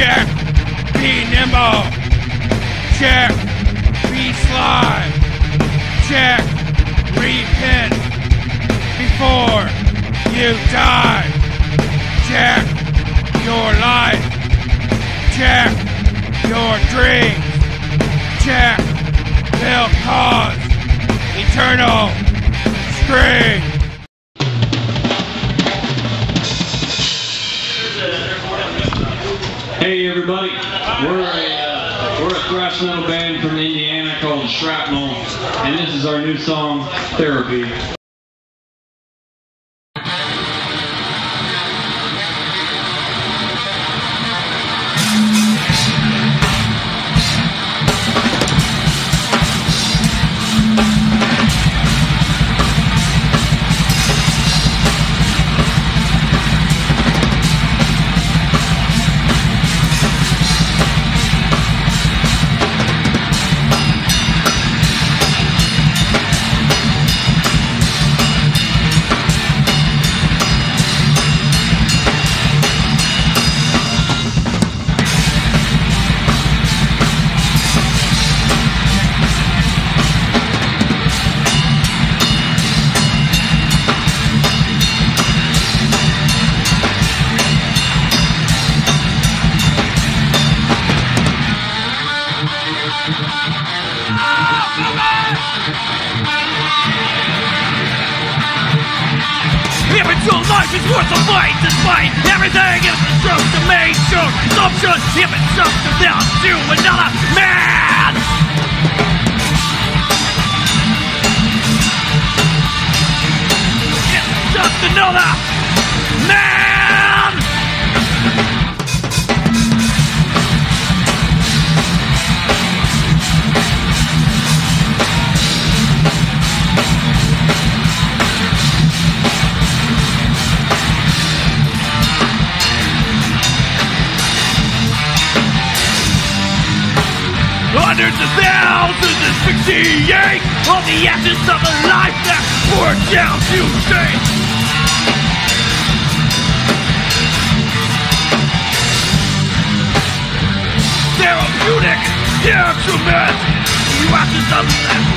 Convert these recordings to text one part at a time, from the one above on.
Check, be nimble. Check, be sly. Check, repent before you die. Check your life. Check your dreams. Check, they'll cause eternal scream. Hey everybody, we're a thrash metal band from Indiana called Shrapnl, and this is our new song, Therapy. If your life is worth a fight, despite everything is just to make sure assumption, if it's something down to another man. It's just another man. Hundreds of thousands asphyxiate on the ashes of a life that poured down to shame. Therapeutic detriment, you ashes of life.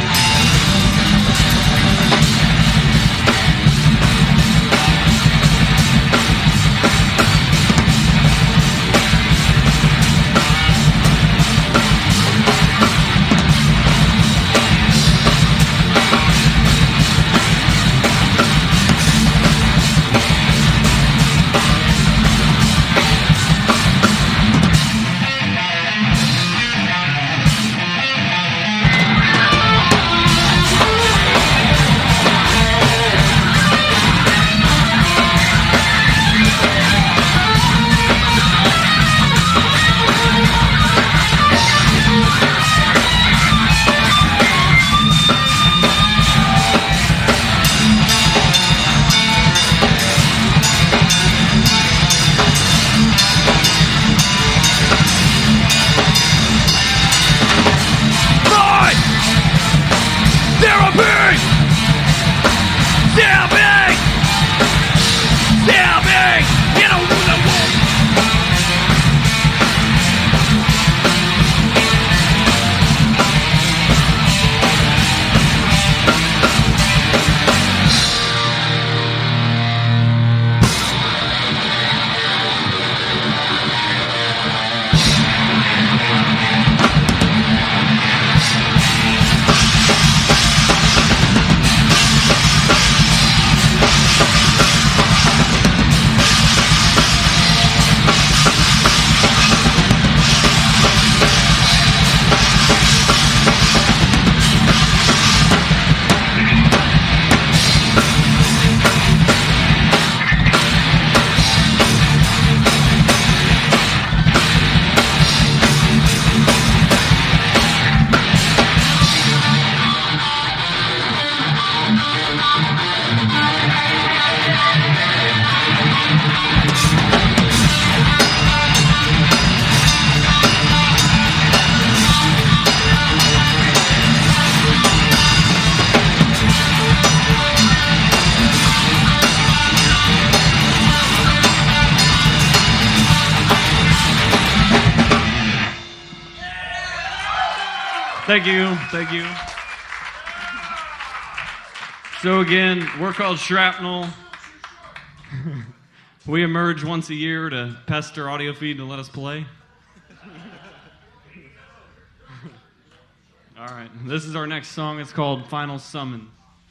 Thank you. Thank you. So again, we're called Shrapnl. We emerge once a year to pester Audiofeed to let us play. All right, this is our next song. It's called Final Summon.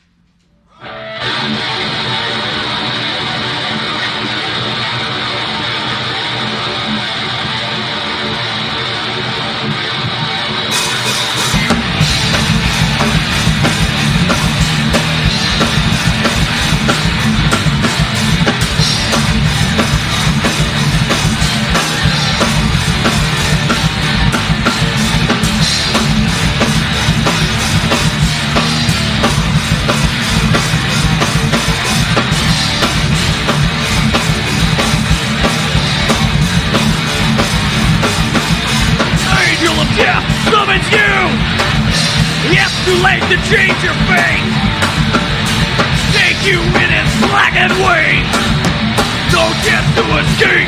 Death summons you! It's too late to change your fate! Take you in its blackened wings! No chance to escape!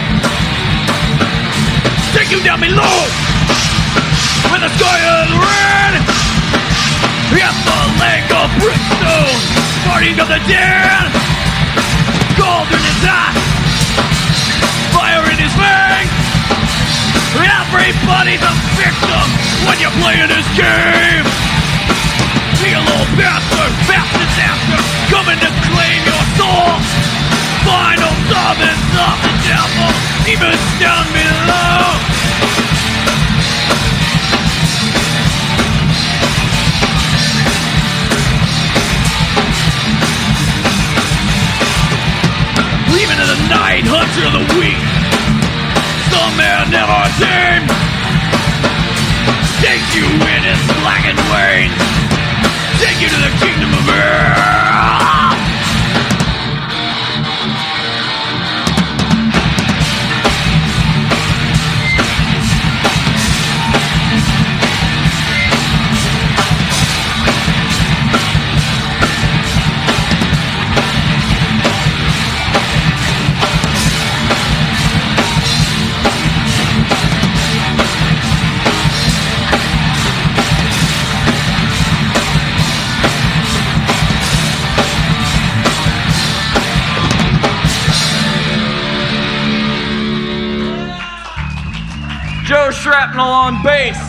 Take you down below! When the sky is red! At the lake of brimstone! Parting of the dead! Cauldron is hot! Fire in his veins! Everybody's a victim when you're playing this game. Be a little bastard, fast disaster, coming to claim your soul. Final summons of the devil, even down below. Even in the night, hunter of the weak. Some man never tamed. Take you in his blackened wings. Take you to the kingdom of earth. Shrapnl on bass.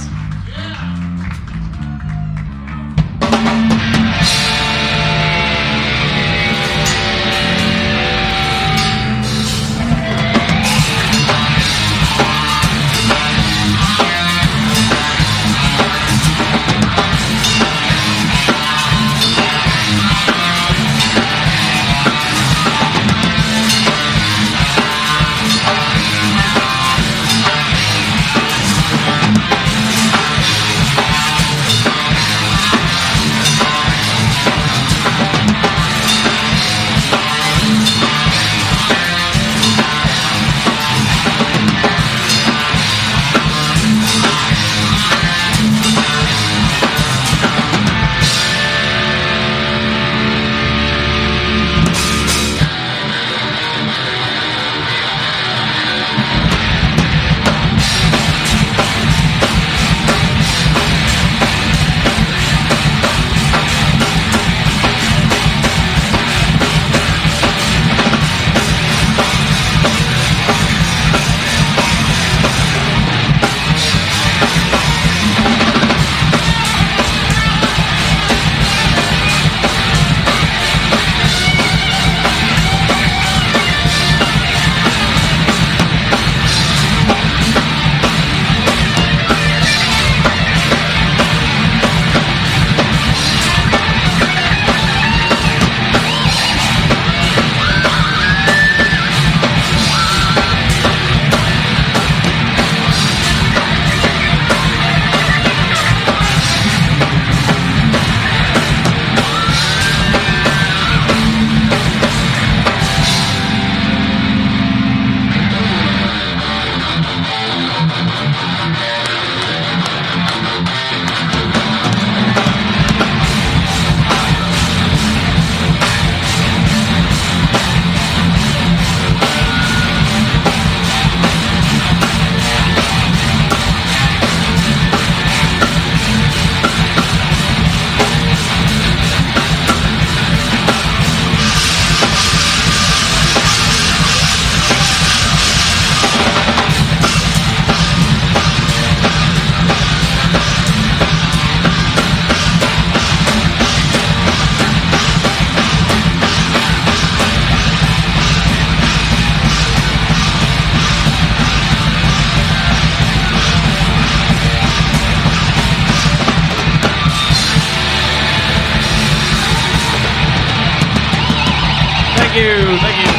you. Thank you.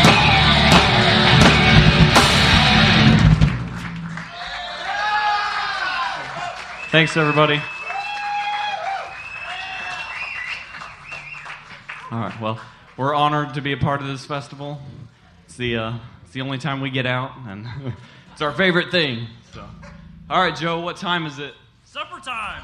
Thanks, everybody. All right, well, we're honored to be a part of this festival. It's the only time we get out, and it's our favorite thing. So, all right, Joe, what time is it? Supper time.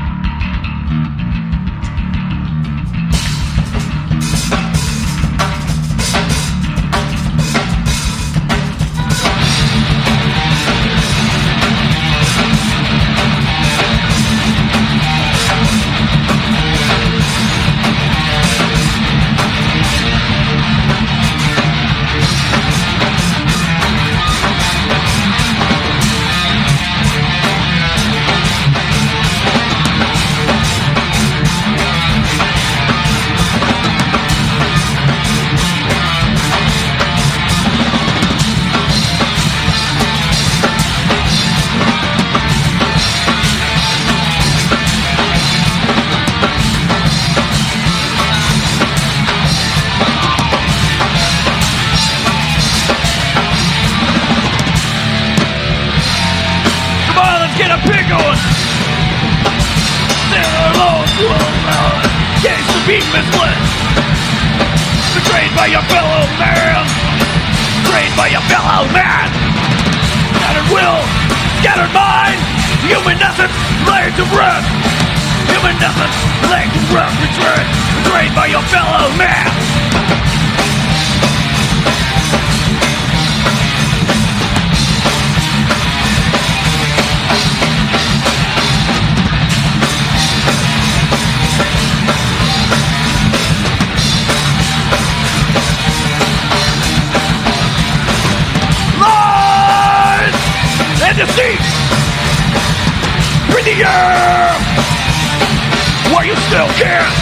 Betrayed by your fellow man. Betrayed by your fellow man. Scattered will, scattered mind. Human essence laid to rest. Human essence laid to rest. Betrayed by your fellow man. Deceit! Breathe the air while you still can.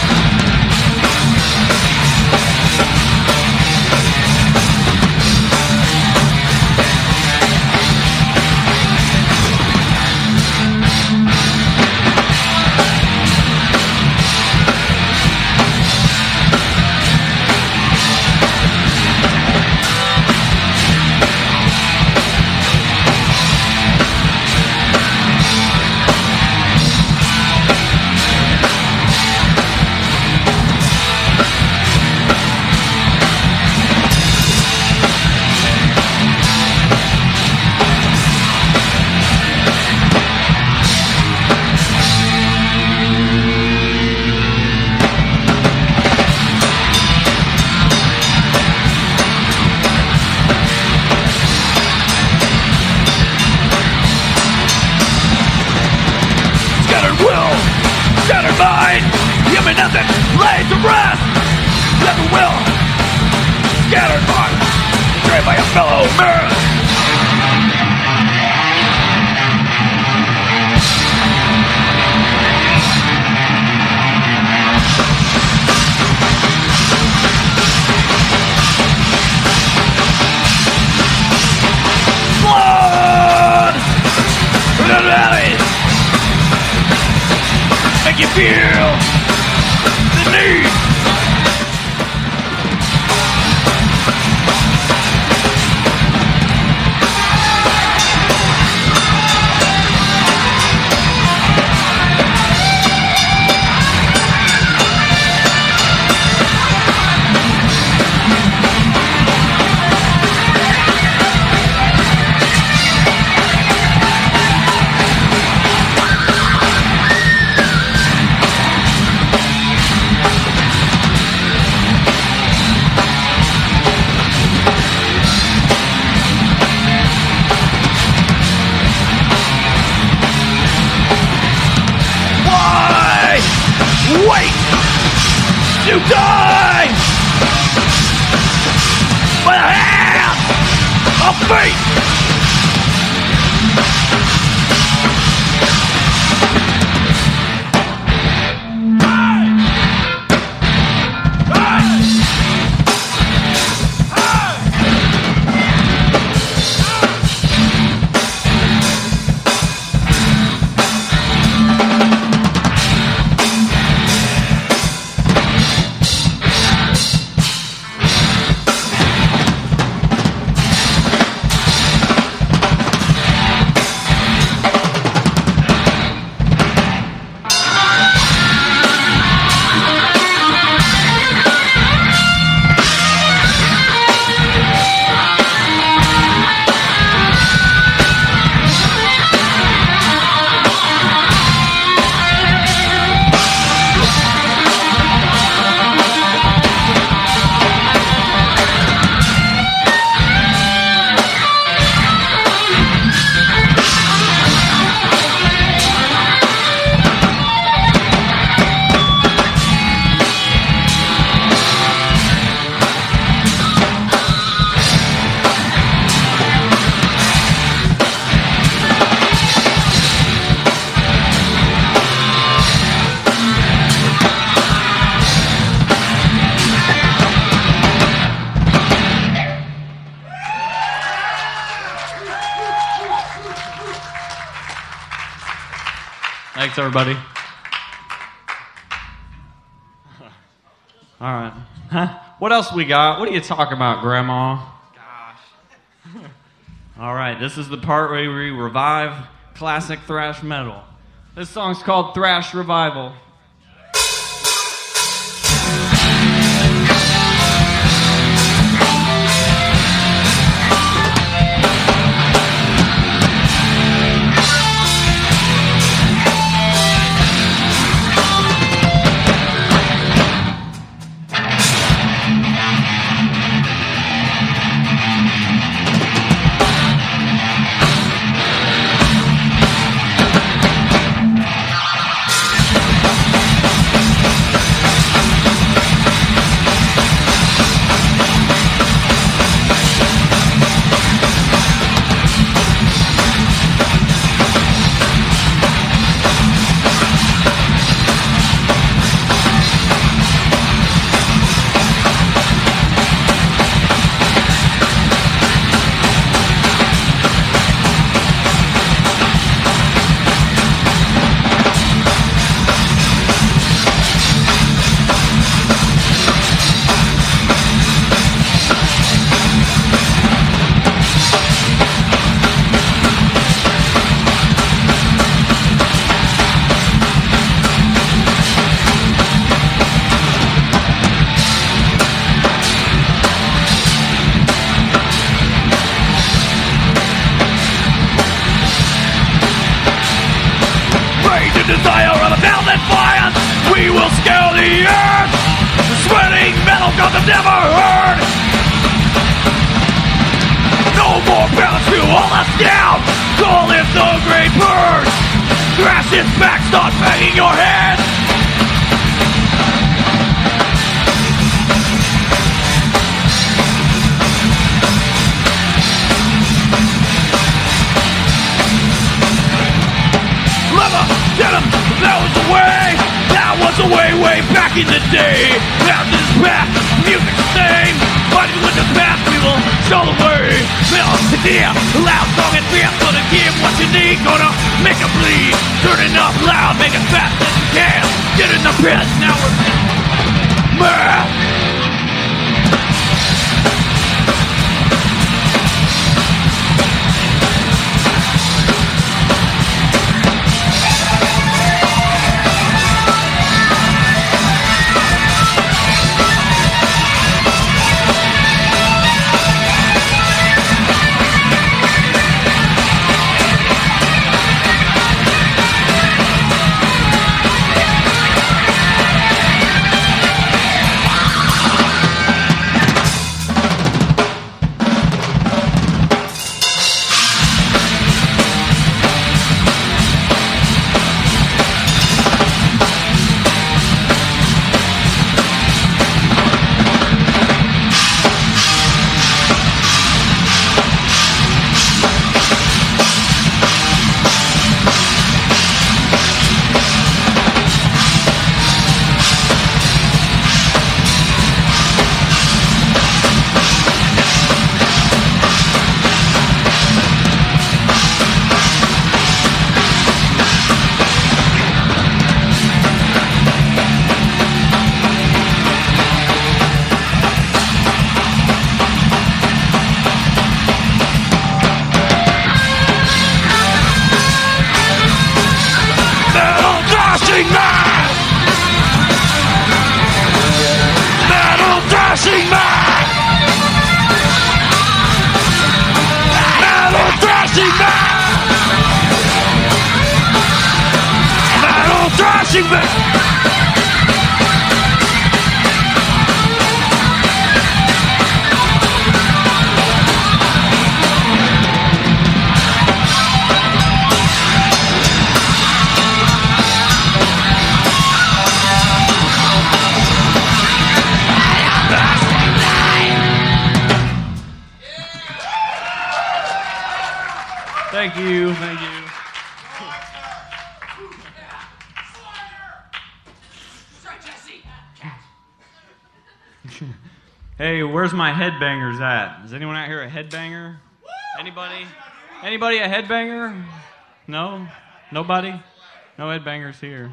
Human essence laid to rest. Never will. Scattered mind. Betrayed by a fellow man. Blood in the valley. Make you feel the need. Wait to die by the hand of fate. Thanks, everybody. All right. Huh? What else we got? What are you talking about, Grandma? Gosh. All right, this is the part where we revive classic thrash metal. This song's called Thrash Revival. Desire of a thousand fires, we will scale the earth. The sweating metal gods have never heard. No more balance to hold us down. Call it the great purge. Thrash its back, start banging your head. Get him, that was the way. That was the way, way back in the day. Past is past, music's the same. Fighting with the past, we will show the way. Metal is here, loud song and fierce. Gonna give what you need, gonna make it bleed. Turn it up loud, make it fast as you can. Get in the pit, now we're mad. Thank you, thank you. Hey, where's my headbangers at? Is anyone out here a headbanger? Anybody? Anybody a headbanger? No? Nobody? No headbangers here.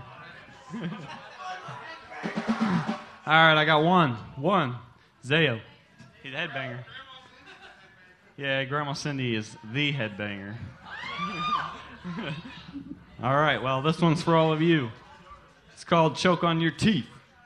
All right, I got one. Zayo. He's a headbanger. Yeah, Grandma Cindy is the headbanger. All right, well, this one's for all of you. It's called Choke on Your Teeth.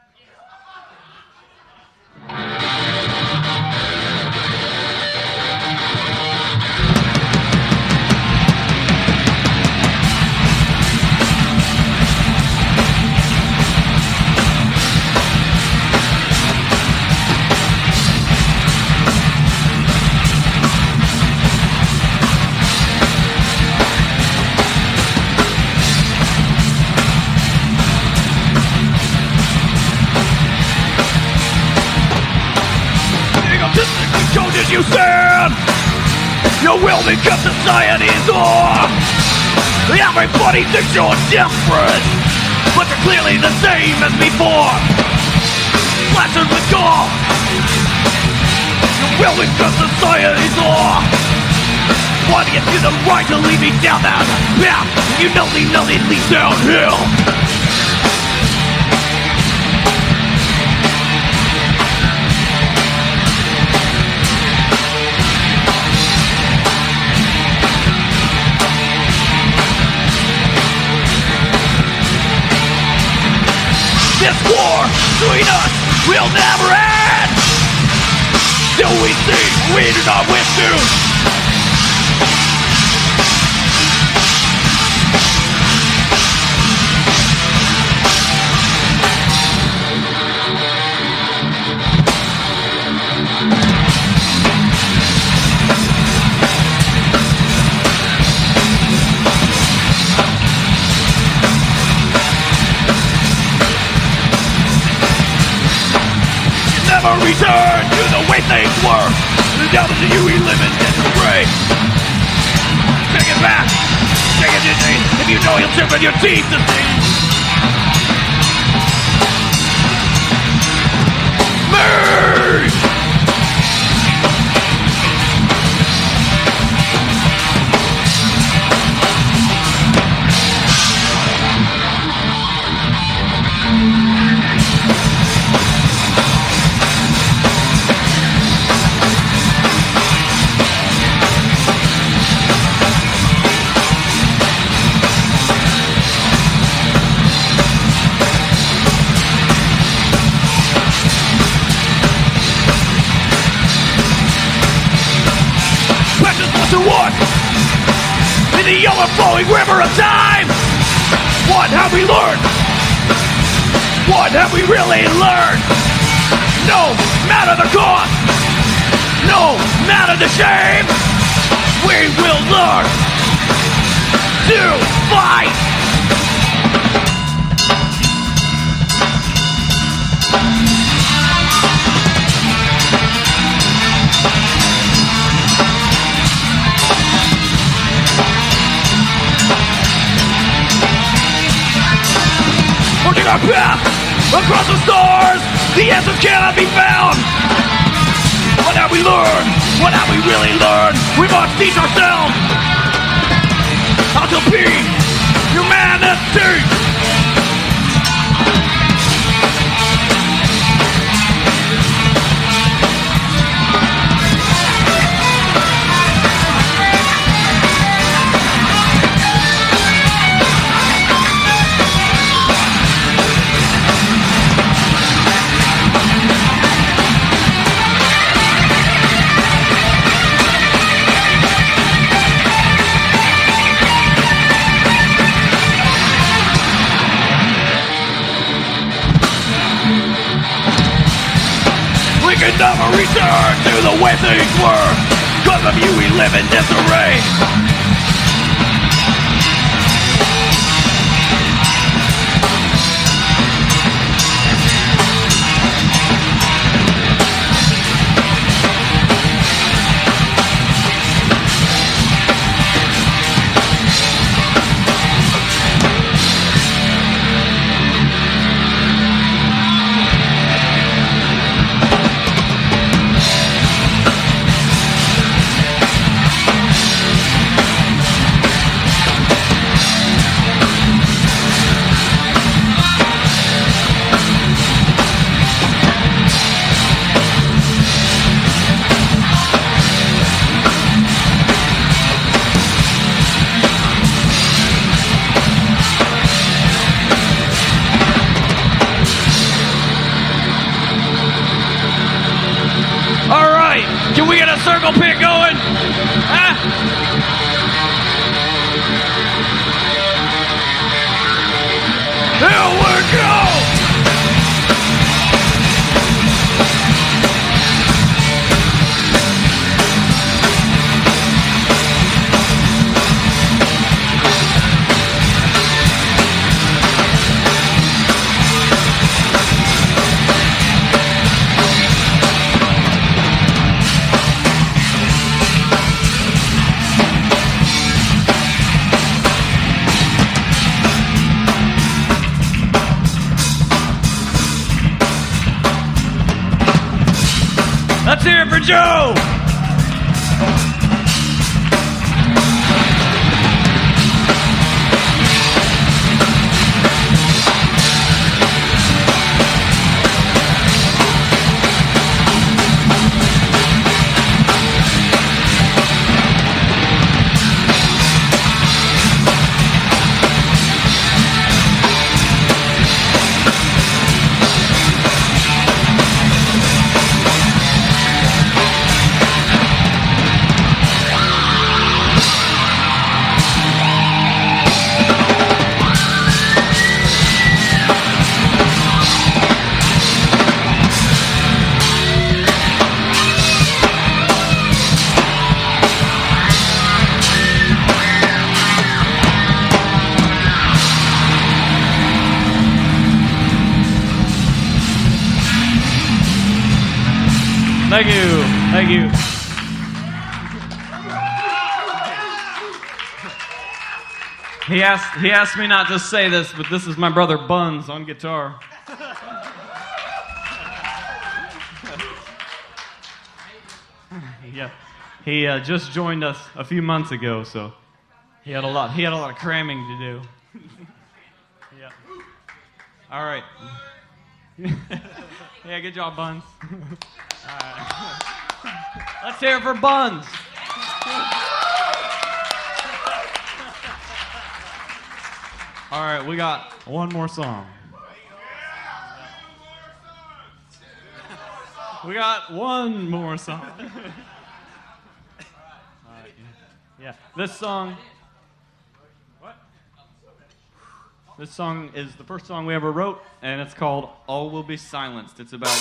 You stand, you will become society's whore. Everybody thinks you're different, but you're clearly the same as before. Plastered with gall, you will become society's whore. Want to get to the right to lead me down that path, you know it leads downhill. This war between us will never end till we see we do not wish to. Never return to the way things were. Down to you we live in disarray. Take it back, take it easy. If you know you'll chip in your teeth to see. Me! To what? In the overflowing river of time. What have we learned? What have we really learned? No matter the cost, no matter the shame, we will learn to fight. Our path across the stars, the answers cannot be found. What have we learned? What have we really learned? We must teach ourselves how to be humanity. Can never return to the way things were. Cause of you we live in disarray. Let's hear it for Joe! Thank you. Thank you. He asked me not to say this, but this is my brother Buns on guitar. Yeah, he just joined us a few months ago, so he had a lot of cramming to do. Yeah. All right. Yeah, good job, Buns. All right. Let's hear it for Buns. All right, we got one more song. We got one more song. Yeah, this song. What? This song is the first song we ever wrote, and it's called "All Will Be Silenced." It's about.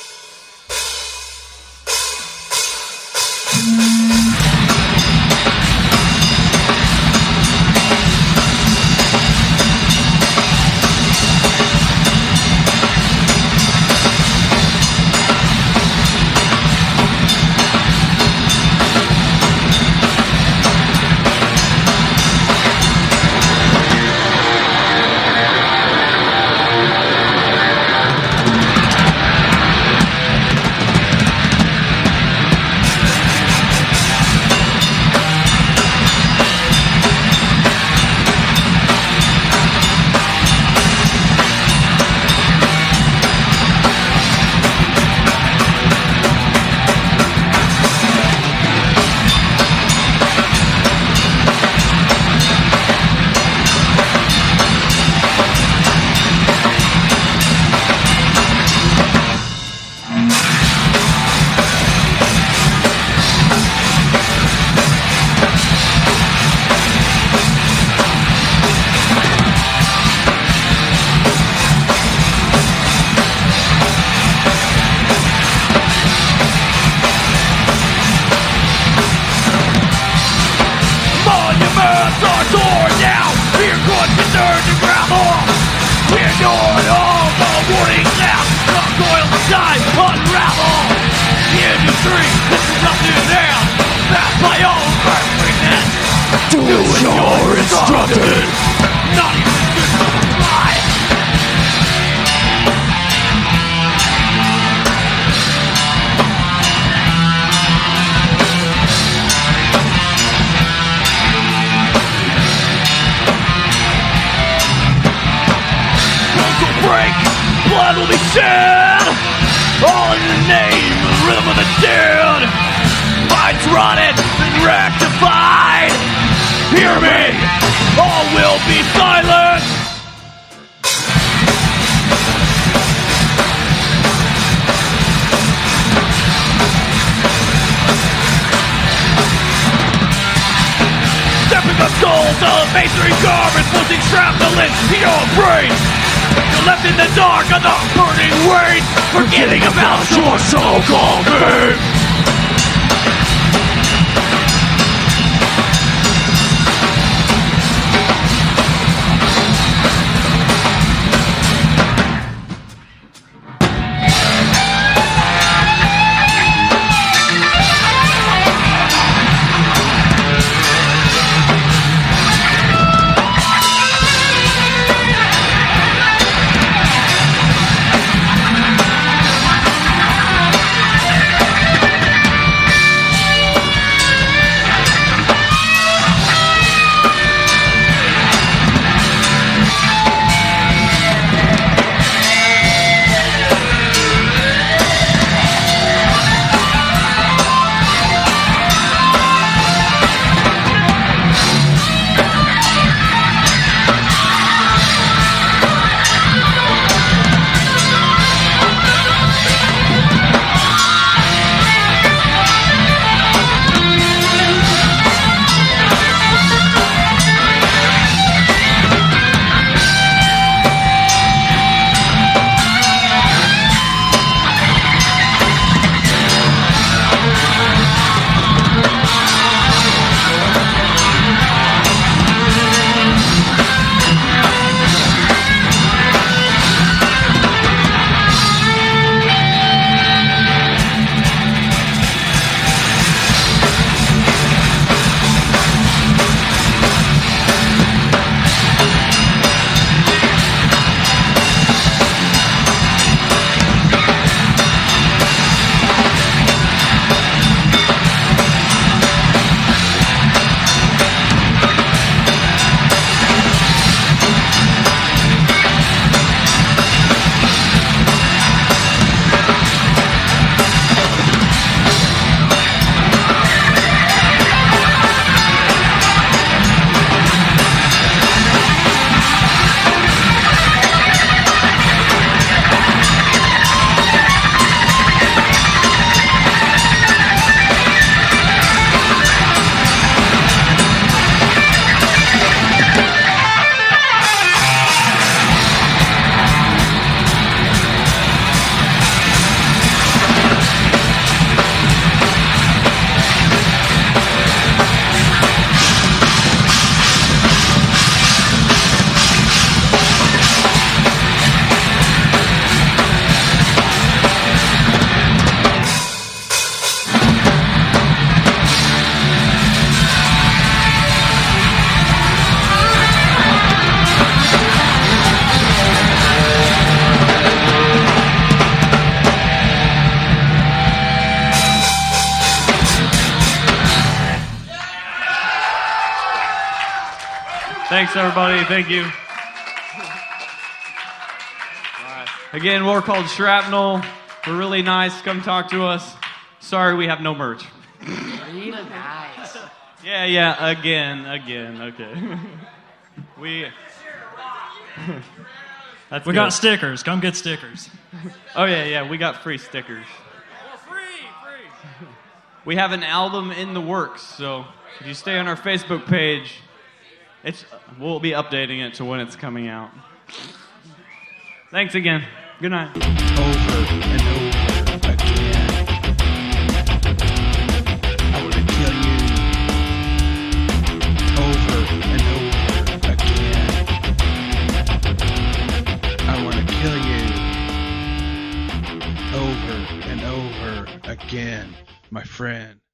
Masonry garments, putting shrapnel into your brain. You're left in the dark on the burning rain, forgetting about your so-called game. Thanks, everybody. Thank you. Again, we're called Shrapnl. We're really nice. Come talk to us. Sorry, we have no merch. Really nice. Yeah, again, okay. We got stickers. Come get stickers. Oh, yeah, we got free stickers. Free. We have an album in the works, so if you stay on our Facebook page, we'll be updating it to when it's coming out. Thanks again. Good night. Over and over again. I want to kill you. Over and over again. I want to kill you. Over and over again, my friend.